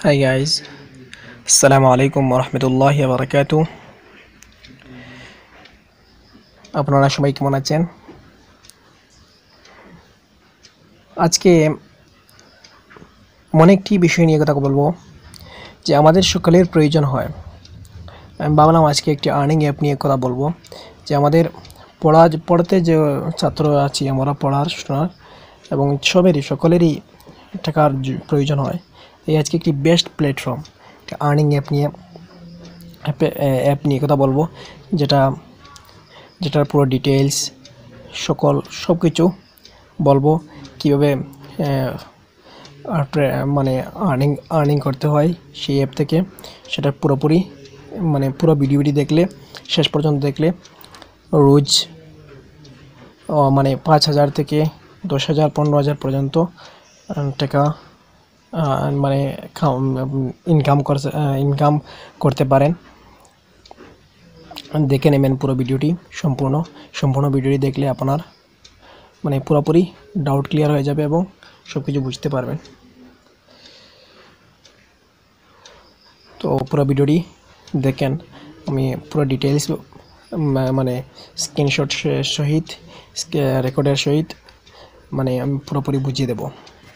Hi guys, Assalamu alaikum warahmatullahi wabarakatuh. আপনারা সবাই কেমন আছেন? আজকে এমন একটি বিষয় নিয়ে কথা বলবো যে আমাদের সকলের প্রয়োজন হয়। আমি ভাবলাম আজকে একটি আর্নিং অ্যাপ নিয়ে কথা বলবো যে আমাদের পড়াতে যে ছাত্র আছি আমরা পড়াশোনার এবং সকলেরই টাকার প্রয়োজন হয়। এই আজকে একটি বেস্ট প্ল্যাটফর্ম আর্নিং অ্যাপ নিয়ে কথা বলবো যেটার পুরো ডিটেইলস সব কিছু বলবো কীভাবে মানে আর্নিং করতে হয় সেই অ্যাপ থেকে। সেটা পুরোপুরি পুরো ভিডিওটি দেখলে শেষ পর্যন্ত দেখলে রোজ 5,000 থেকে 10,000 15,000 পর্যন্ত টাকা ইনকাম করতে পারেন। দেখে নেবেন পুরো ভিডিওটি সম্পূর্ণ ভিডিওটি দেখলে আপনার পুরোপুরি ডাউট ক্লিয়ার হয়ে যাবে এবং সব কিছু বুঝতে পারবেন। তো পুরো ভিডিওটি দেখেন, আমি পুরো ডিটেইলস স্ক্রিনশট সহিত রেকর্ডের সহিত আমি পুরোপুরি বুঝিয়ে দেব।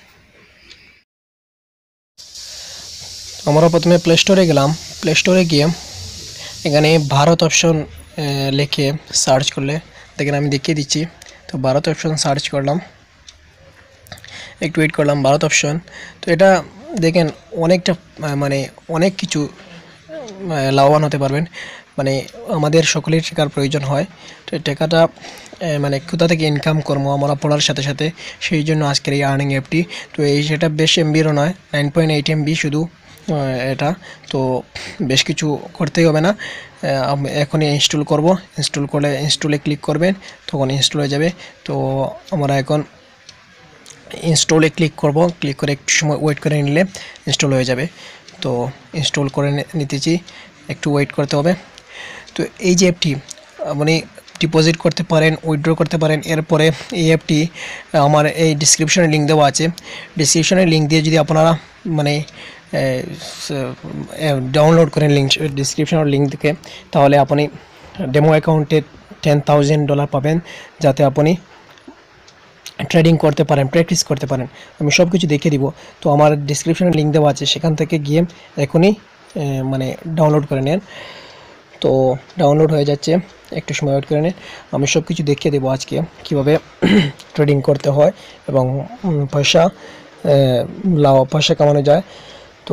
আমরা প্রথমে প্লে স্টোরে গেলাম। প্লে স্টোরে গিয়ে এখানে ভারত অপশন লিখে সার্চ করলে দেখেন আমি দেখিয়ে দিচ্ছি। তো ভারত অপশন সার্চ করলাম, একটু ওয়েট করলাম। ভারত অপশন, তো এটা দেখেন অনেকটা অনেক কিছু লাভবান হতে পারবেন। আমাদের সকলের টাকার প্রয়োজন হয়। তো টাকাটা কোথা থেকে ইনকাম করবো আমরা পড়ার সাথে সাথে, সেই জন্য আজকের এই আর্নিং অ্যাপটি। তো সেটা বেশ এমবিরও নয়, 9.8 MB শুধু এটা। তো বেশ কিছু করতেই হবে না, এখনই ইনস্টল করব। ইনস্টল করলে ইনস্টলে ক্লিক করবেন, তখন ইনস্টল হয়ে যাবে। তো আমরা এখন ইনস্টলে ক্লিক করব, ক্লিক করে একটু সময় ওয়েট করে নিলে ইনস্টল হয়ে যাবে। তো ইনস্টল করে নিতেছি, একটু ওয়েট করতে হবে। তো এই যে অ্যাপটি ডিপোজিট করতে পারেন, উইথড্র করতে পারেন। এরপরে এই অ্যাপটি আমার এই ডিসক্রিপশনে লিঙ্ক দেওয়া আছে। ডিসক্রিপশনের লিঙ্ক দিয়ে যদি আপনারা ডাউনলোড করেন ডিসক্রিপশনের লিঙ্ক থেকে, তাহলে আপনি ডেমো অ্যাকাউন্টে $10,000 পাবেন, যাতে আপনি ট্রেডিং করতে পারেন, প্র্যাকটিস করতে পারেন। আমি সব কিছু দেখিয়ে দিব। তো আমার ডিসক্রিপশনে লিঙ্ক দেওয়া আছে, সেখান থেকে গিয়ে এখনই ডাউনলোড করে নেন। তো ডাউনলোড হয়ে যাচ্ছে, একটু সময় ওয়েট করে নেন। আমি সব কিছু দেখিয়ে দেবো আজকে কীভাবে ট্রেডিং করতে হয় এবং পয়সা কামানো যায়। তো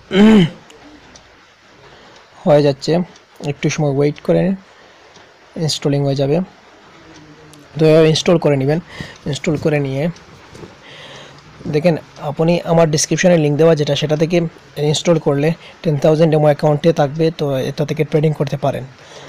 হয়ে যাচ্ছে, একটু সময় ওয়েট করে নেন, ইনস্টলিং হয়ে যাবে। তো ইনস্টল করে নেবেন। ইনস্টল করে নিয়ে দেখেন আপনি আমার ডিসক্রিপশনে লিঙ্ক দেওয়া সেটা থেকে ইনস্টল করলে 10,000 ডেমো অ্যাকাউন্টে থাকবে। তো এটা থেকে ট্রেডিং করতে পারেন।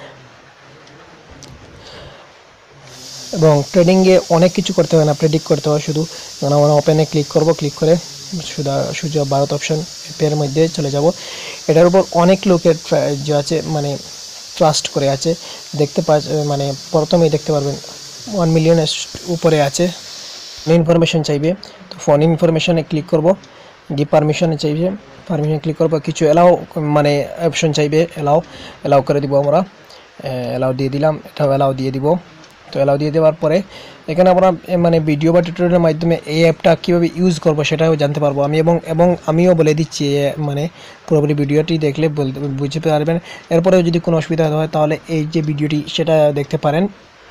এবং ট্রেডিংয়ে অনেক কিছু করতে হয় না, প্রেডিক্ট করতে হয় শুধু। আমরা ওপেনে ক্লিক করব, ক্লিক করে শুধু ভারত অপশন অ্যাপের মধ্যে চলে যাব। এটার উপর অনেক লোকের যে আছে ট্রাস্ট করে আছে, দেখতে প্রথমেই দেখতে পারবেন 1 মিলিয়নের উপরে আছে। ইনফরমেশন চাইবে, তো ফোন ইনফরমেশনে ক্লিক করব, গিভ পারমিশনে চাইবে, পারমিশন ক্লিক করব। কিছু অ্যালাউ অপশন চাইবে, অ্যালাউ করে দিব। আমরা অ্যালাউ দিয়ে দিলাম, এটাও অ্যালাউ দিয়ে দিব। তো অ্যালাউ দিয়ে দেওয়ার পরে এখানে আমরা ভিডিও বা টিউটোরিয়ালের মাধ্যমে এই অ্যাপটা কীভাবে ইউজ করব সেটাও জানতে পারবো আমি। এবং আমিও বলে দিচ্ছি, পুরোপুরি ভিডিওটি দেখলে বুঝতে পারবেন। এরপরেও যদি কোনো অসুবিধা হয় তাহলে এই যে ভিডিওটি সেটা দেখতে পারেন।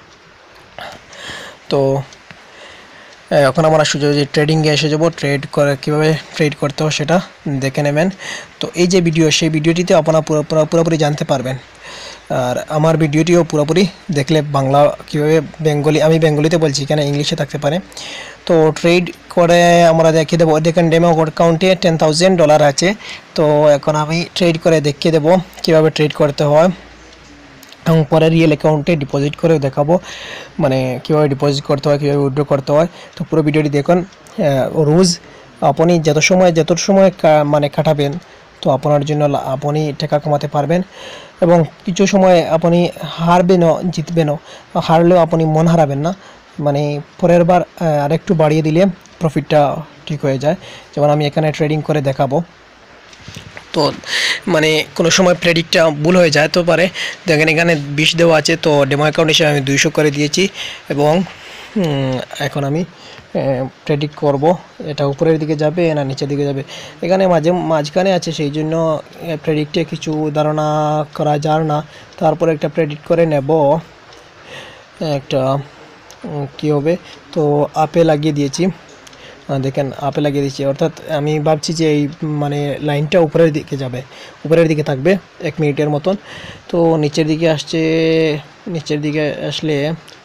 তো এখন আমরা যে ট্রেডিংয়ে এসে যাব, কীভাবে ট্রেড করতে হয় সেটা দেখে নেবেন। তো এই যে সেই ভিডিওটিতে আপনারা পুরোপুরি জানতে পারবেন। আর আমার ভিডিওটিও পুরোপুরি দেখলে বাংলা কীভাবে আমি বেঙ্গলিতে বলছি, কেন ইংলিশে থাকতে পারে। তো ট্রেড করে আমরা দেখিয়ে দেবো। দেখেন ডেমো অ্যাকাউন্টে $10,000 আছে। তো এখন আমি ট্রেড করে দেখিয়ে দেবো কীভাবে ট্রেড করতে হয় এবং পরে রিয়েল অ্যাকাউন্টে ডিপোজিট করেও দেখাবো, কীভাবে ডিপোজিট করতে হয়, কীভাবে উইথড্র করতে হয়। তো পুরো ভিডিওটি দেখুন। রোজ আপনি যত সময় কাটাবেন, তো আপনার জন্য আপনি টাকা কামাতে পারবেন। এবং কিছু সময় আপনি হারবেনও, জিতবেনও। হারলেও আপনি মন হারাবেন না, পরের বার আরেকটু বাড়িয়ে দিলে প্রফিটটা ঠিক হয়ে যায়। যেমন আমি এখানে ট্রেডিং করে দেখাবো। তো মানে কোনো সময় প্রেডিক্টটা ভুল হয়ে যায় তো পারে। দেখেন এখানে 20 দেওয়া আছে, তো ডেমো অ্যাকাউন্ট হিসেবে আমি 200 করে দিয়েছি এবং এখন আমি প্রেডিক্ট করব এটা উপরের দিকে যাবে না নিচের দিকে যাবে। এখানে মাঝখানে আছে, সেই জন্য প্রেডিক্টে কিছু ধারণা করা যায় না। তারপরে একটা প্রেডিক্ট করে নেব একটা কী হবে। তো আপে লাগিয়ে দিয়েছি, দেখেন আপে লাগিয়ে দিয়েছি, অর্থাৎ আমি ভাবছি যে এই মানে লাইনটা উপরের দিকে যাবে, উপরের দিকে থাকবে 1 মিনিটের মতন। তো নিচের দিকে আসছে, নিচের দিকে আসলে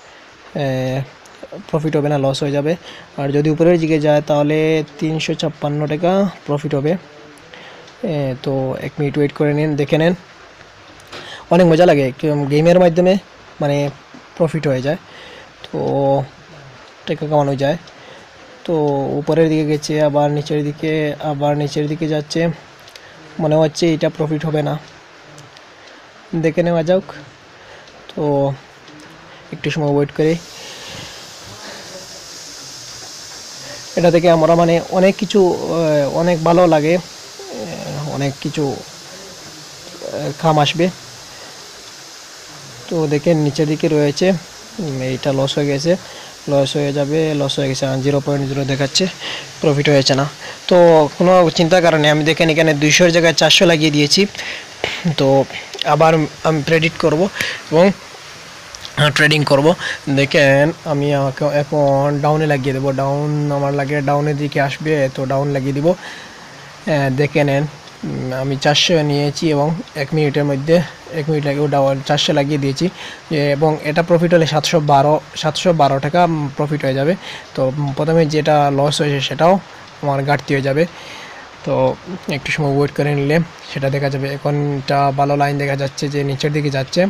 প্রফিট হবে না, লস হয়ে যাবে। আর যদি উপরের দিকে যায় তাহলে 356 টাকা প্রফিট হবে। তো 1 মিনিট ওয়েট করে নিন, দেখে নেন। অনেক মজা লাগে গেমের মাধ্যমে, মানে প্রফিট হয়ে যায়, তো টাকা কামানো যায়। তো উপরের দিকে গেছে, আবার নিচের দিকে, আবার নিচের দিকে যাচ্ছে। মনে হচ্ছে এটা প্রফিট হবে না, দেখে নেওয়া যাক। তো একটু সময় ওয়েট করে এটা থেকে আমরা মানে অনেক কিছু অনেক ভালো লাগে, অনেক কিছু কাম আসবে। তো দেখেন নিচের দিকে রয়েছে, এইটা লস হয়ে গেছে, লস হয়ে যাবে, লস হয়ে গেছে, 0.0 দেখাচ্ছে, প্রফিট হয়েছে না। তো কোনো চিন্তার কারণে আমি দেখেন এখানে 200-এর জায়গায় 400 লাগিয়ে দিয়েছি। তো আবার আমি প্রেডিক্ট করব এবং ট্রেডিং করব। দেখেন আমি এখন ডাউনে লাগিয়ে দেবো, ডাউন আমার লাগে ডাউনের দিকে আসবে, তো ডাউন লাগিয়ে দিব। দেখে নেন আমি 400 নিয়েছি এবং 1 মিনিটের মধ্যে 1 মিনিট লাগে 400 লাগিয়ে দিয়েছি, এবং এটা প্রফিট হলে 712 টাকা প্রফিট হয়ে যাবে। তো প্রথমে যেটা লস হয়েছে সেটাও আমার ঘাটতি হয়ে যাবে। তো একটু সময় ওয়েট করে নিলে সেটা দেখা যাবে। এখনটা ভালো লাইন দেখা যাচ্ছে যে নিচের দিকে যাচ্ছে।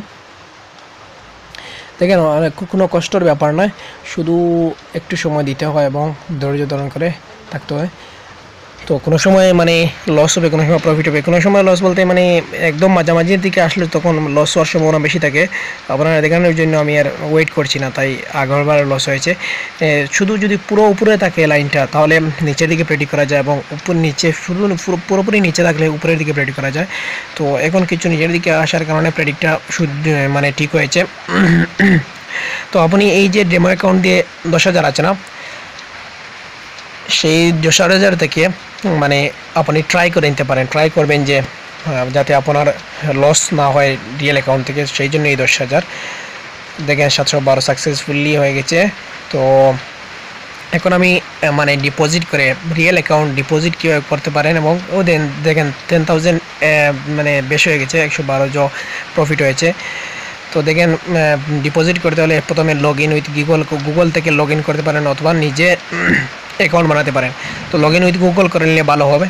দেখেন কোনো কষ্টের ব্যাপার নয়, শুধু একটু সময় দিতে হয় এবং ধৈর্য ধারণ করে থাকতে হয়। তো কোনো সময় মানে লস হবে, কোনো সময় প্রফিট হবে। কোনো সময় লস বলতে মানে একদম মাঝামাঝির দিকে আসলে তখন লস হওয়ার সম্ভাবনা বেশি থাকে। আপনারা দেখানোর জন্য আমি আর ওয়েট করছি না, তাই আগেরবার লস হয়েছে। শুধু যদি পুরো উপরে থাকে লাইনটা তাহলে নিচের দিকে প্রেডিক্ট করা যায়, এবং উপর নিচে শুধু পুরোপুরি নিচে থাকলে উপরের দিকে প্রেডিক্ট করা যায়। তো এখন কিছু নিচের দিকে আসার কারণে প্রেডিক্টটা মানে ঠিক হয়েছে। তো আপনি এই যে ডেমো অ্যাকাউন্ট দিয়ে 10,000 আছে না, সেই 10,000 থেকে মানে আপনি ট্রাই করে নিতে পারেন, ট্রাই করবেন যে যাতে আপনার লস না হয় রিয়েল অ্যাকাউন্ট থেকে, সেই জন্য এই 10,000। দেখেন 712 সাকসেসফুলি হয়ে গেছে। তো এখন আমি মানে ডিপোজিট করে রিয়েল অ্যাকাউন্ট ডিপোজিট কীভাবে করতে পারেন, এবং দেখেন 10,000 মানে বেশি হয়ে গেছে, 112 প্রফিট হয়েছে। তো দেখেন ডিপোজিট করতে হলে প্রথমে লগ ইন উইথ গুগল থেকে লগ ইন করতে পারেন, অথবা নিজে অ্যাকাউন্ট বানাতে পারেন। তো লগ ইন উইথ গুগল করে নিলে ভালো হবে।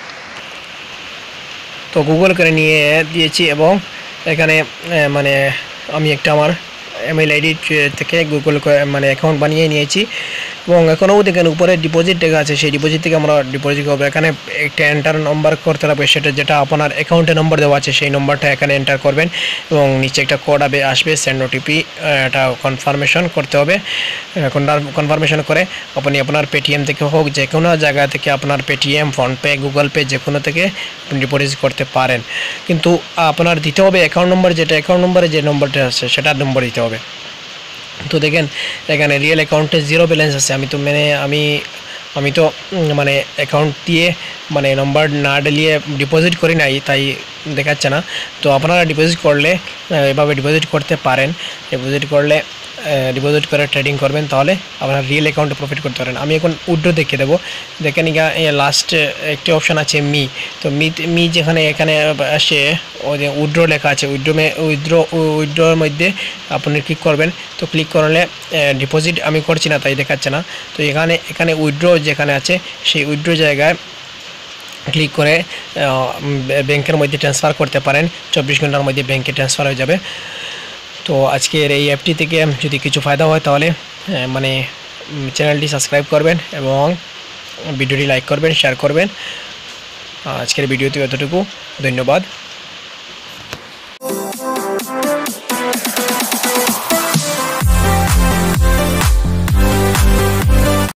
তো গুগল করে নিয়ে দিয়েছি, এবং এখানে মানে আমি একটা আমার ইমেল আইডি থেকে গুগল মানে অ্যাকাউন্ট বানিয়ে নিয়েছি। এবং এখনও দেখেন উপরে ডিপোজিট লেখা আছে, সেই ডিপোজিট থেকে আমরা ডিপোজিট করবো। এখানে একটা এন্টার নম্বর করতে হবে, সেটা যেটা আপনার অ্যাকাউন্টের নম্বর দেওয়া আছে সেই নম্বরটা এখানে এন্টার করবেন, এবং নিচে একটা কোড আসবে সেন্ড ওটিপি, এটা কনফার্মেশন করতে হবে। কনফার্মেশন করে আপনি আপনার পেটিএম থেকে হোক, যে কোনো জায়গা থেকে আপনার পেটিএম, ফোনপে, গুগল পে যে কোনো থেকে আপনি ডিপোজিট করতে পারেন। কিন্তু আপনার দিতে হবে অ্যাকাউন্ট নম্বর, যেটা অ্যাকাউন্ট নম্বরে যে নম্বরটা আছে সেটার নম্বর দিতে হবে। তো দেখেন এখানে রিয়েল অ্যাকাউন্টে 0 ব্যালেন্স আছে। আমি তো মানে অ্যাকাউন্ট দিয়ে মানে নম্বর না ডেলিয়ে ডিপোজিট করি নাই, তাই দেখাচ্ছে না। তো আপনারা ডিপোজিট করলে এভাবে ডিপোজিট করতে পারেন। ডিপোজিট করে ট্রেডিং করবেন, তাহলে আপনারা রিয়েল অ্যাকাউন্টে প্রফিট করতে পারেন। আমি এখন উইথড্র দেখিয়ে দেবো। দেখেন লাস্ট একটি অপশান আছে তো মি যেখানে এখানে আসে ওই যে উইথড্র লেখা আছে, উইথড্রর মধ্যে আপনি ক্লিক করবেন। তো ক্লিক করলে ডিপোজিট আমি করছি না, তাই দেখাচ্ছে না। তো এখানে উইথড্র যেখানে আছে সেই উইথড্র জায়গায় ক্লিক করে ব্যাংকের মধ্যে ট্রান্সফার করতে পারেন। 24 ঘন্টার মধ্যে ব্যাংকে ট্রান্সফার হয়ে যাবে। তো আজকের এই অ্যাপটি থেকে যদি কিছু ফায়দা হয় তাহলে মানে চ্যানেলটি সাবস্ক্রাইব করবেন এবং ভিডিওটি লাইক করবেন, শেয়ার করবেন। আজকের ভিডিওতে এতটুকু, ধন্যবাদ।